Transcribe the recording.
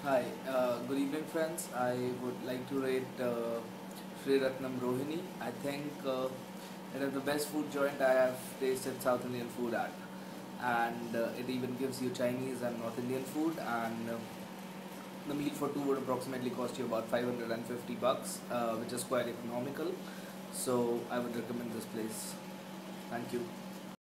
Hi, good evening, friends. I would like to rate Shree Rathnam Rohini. I think it is the best food joint I have tasted South Indian food at, and it even gives you Chinese and North Indian food. And the meal for two would approximately cost you about 550 bucks, which is quite economical. So I would recommend this place. Thank you.